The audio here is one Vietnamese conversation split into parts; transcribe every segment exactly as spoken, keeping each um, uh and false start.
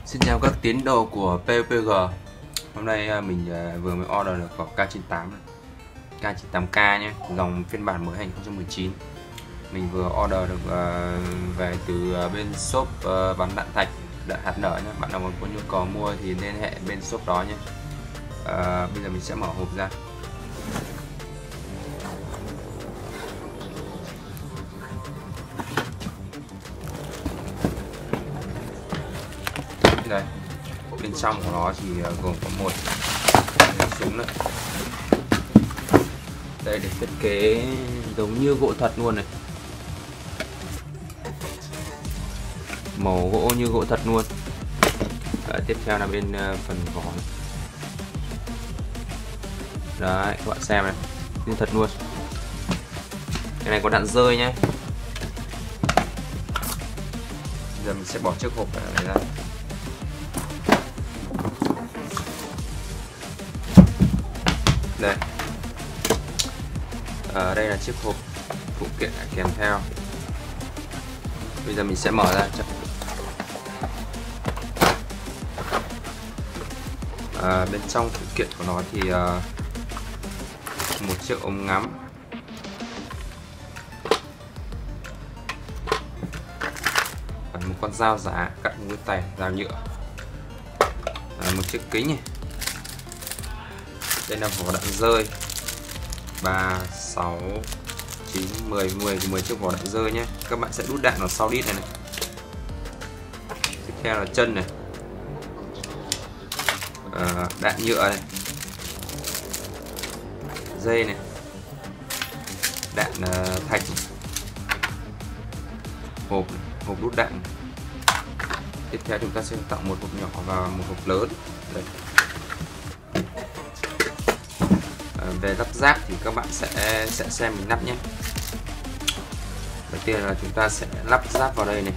Xin chào các tín đồ của pê u bê giê. Hôm nay mình vừa mới order được vào K chín tám này. K chín tám K nhé, dòng phiên bản mới hai không một chín. Mình vừa order được về từ bên shop bán đạn thạch, đạn hạt nở nhé. Bạn nào có nhu cầu mua thì liên hệ bên shop đó nhé. À, bây giờ mình sẽ mở hộp ra. Đây, bên trong của nó thì gồm có một súng này. Đây được thiết kế giống như gỗ thật luôn này, màu gỗ như gỗ thật luôn. Đấy, tiếp theo là bên phần vỏ này. Đấy, các bạn xem này, như thật luôn. Cái này có đạn rơi nhé. Giờ mình sẽ bỏ chiếc hộp này ra. Đây, ở đây là chiếc hộp phụ kiện kèm theo. Bây giờ mình sẽ mở ra. À, bên trong phụ kiện của nó thì uh, một chiếc ống ngắm, và một con dao giả cắt mũi tay, dao nhựa, à, một chiếc kính này. Đây là vỏ đạn rơi ba, sáu, chín, mười, mười thì mười chiếc vỏ đạn rơi nhé. Các bạn sẽ đút đạn vào sau đít này, này. Tiếp theo là chân này, à, đạn nhựa này, dây này, đạn uh, thạch, hộp hộp đút đạn. Tiếp theo chúng ta sẽ tạo một hộp nhỏ và một hộp lớn. Đây. Về lắp ráp thì các bạn sẽ sẽ xem mình lắp nhé. Đầu tiên là chúng ta sẽ lắp ráp vào đây này.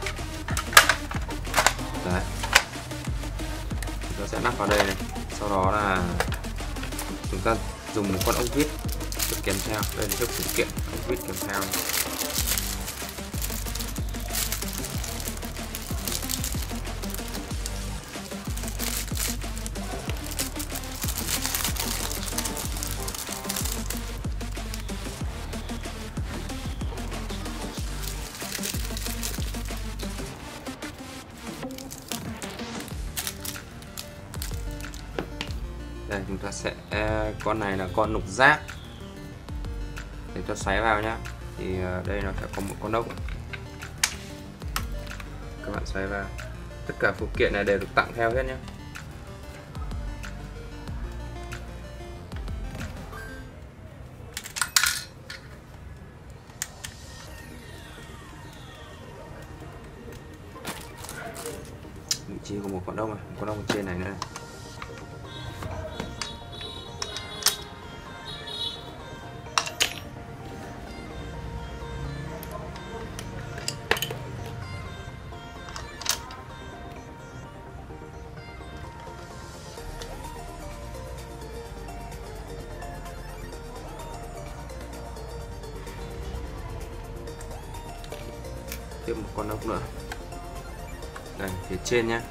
Đấy, chúng ta sẽ lắp vào đây này. Sau đó là chúng ta dùng một con ốc vít kèm theo. Đây là cái phụ kiện ốc vít kèm theo này. Đây, chúng ta sẽ, con này là con nục rác để cho xoáy vào nhá. Thì đây nó sẽ có một con ốc, các bạn xoáy vào. Tất cả phụ kiện này đều được tặng theo hết nhé. Vị trí của một con ốc này, một con ốc ở trên này nữa này. Tiếp một con ốc nữa. Đây, phía trên nhé.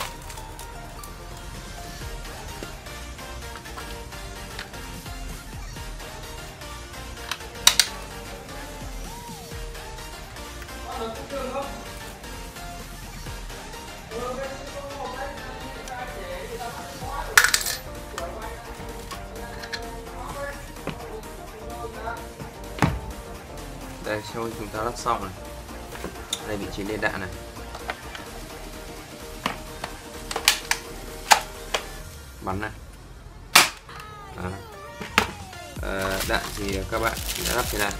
Đây, sau khi chúng ta lắp xong này, đây vị trí lên đạn này. Bắn này. Đó. À, đạn thì các bạn đã lắp thế này.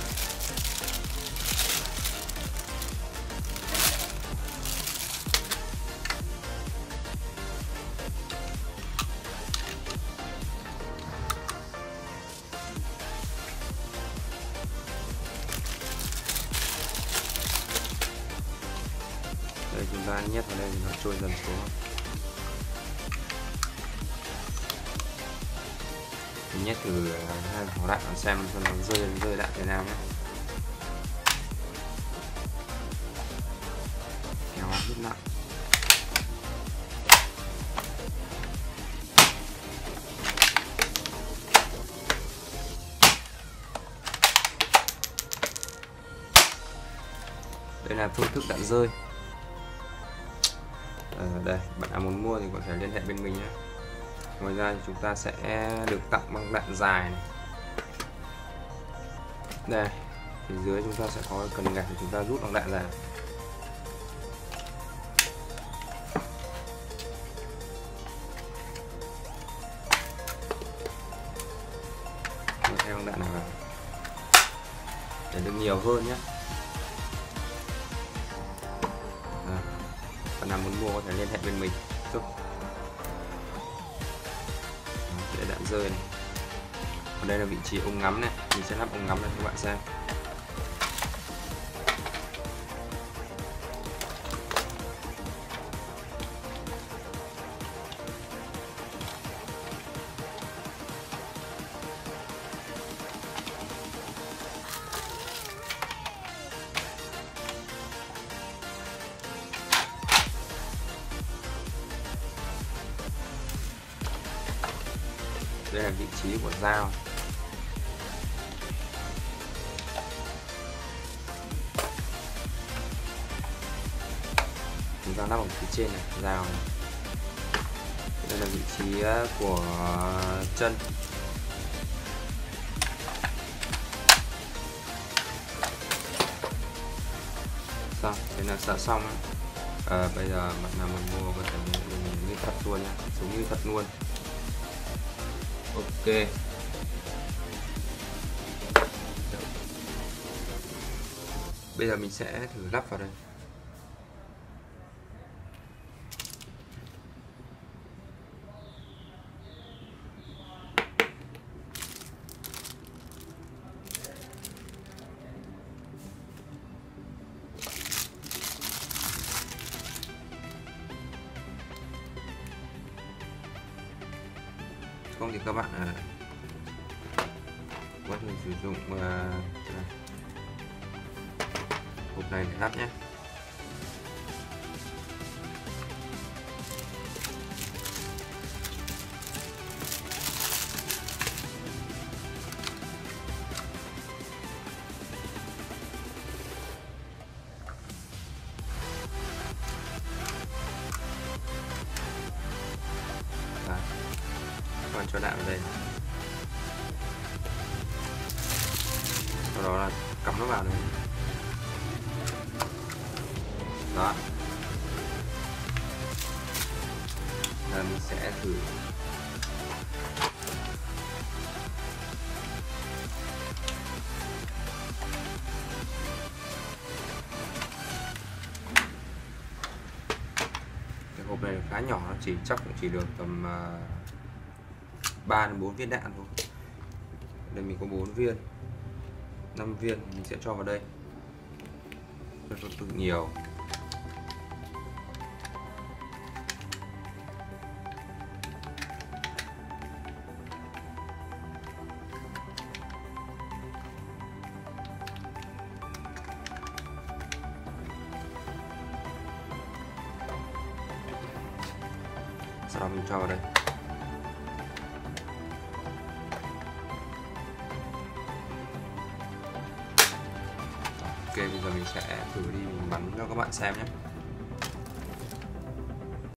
Đây, chúng ta nhét vào đây thì nó trôi dần xuống. Mình nhét thử hai vỏ đạn xem nó rơi rơi đạn thế nào nhé. Kéo rất nặng. là phương thức đạn rơi. Ở đây bạn nào muốn mua thì có thể liên hệ bên mình nhé. Ngoài ra thì chúng ta sẽ được tặng băng đạn dài này. Đây, phía dưới chúng ta sẽ có cần gạt để chúng ta rút băng đạn ra. Thay băng đạn này vào để được nhiều hơn nhé. Bạn nào muốn mua có thể liên hệ bên mình giúp. Để đạn rơi này. Ở đây là vị trí ống ngắm này, mình sẽ lắp ống ngắm này cho bạn xem. Đây là vị trí của dao. Chúng ta lắp ở phía trên này, dao này. Đây là vị trí của chân. Xong, thế là đã xong. À, bây giờ bạn nào muốn mua có thể như thật luôn nha, giống như thật luôn. Ok. Bây giờ mình sẽ thử lắp vào đây. Không thì các bạn à, có thể sử dụng uh, hộp này để lắp nhé. Còn cho đạn vào đây, sau đó là cắm nó vào đây. Đó, là mình sẽ thử cái hộp này khá nhỏ, nó chỉ chắc cũng chỉ được tầm uh, ba đến bốn viên đạn thôi. Đây mình có bốn viên, năm viên mình sẽ cho vào đây. Rất là cực nhiều. Sau đó mình cho vào đây. Ok, bây giờ mình sẽ thử đi mình bắn cho các bạn xem nhé.